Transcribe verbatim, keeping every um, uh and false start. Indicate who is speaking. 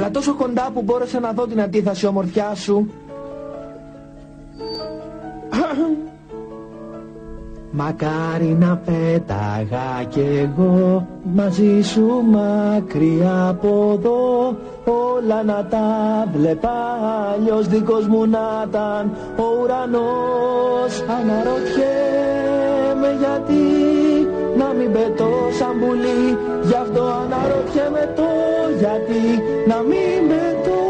Speaker 1: αλλά τόσο κοντά που μπόρεσα να δω την αντίθαση ομορφιά σου. Μακάρι να πέταγα κι εγώ μαζί σου μακριά από εδώ, όλα να τα βλέπα αλλιώς δικός μου να ήταν ο ουρανός. Αναρωτιέμαι γιατί να μην πετώ σαν πουλί, γι' αυτό αναρωτιέμαι το γιατί να μην πετώ.